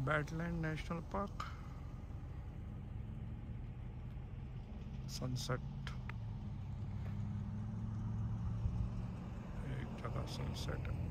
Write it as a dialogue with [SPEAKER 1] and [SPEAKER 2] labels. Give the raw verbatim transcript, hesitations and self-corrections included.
[SPEAKER 1] Badland national park, sunset, एक जगह sunset है।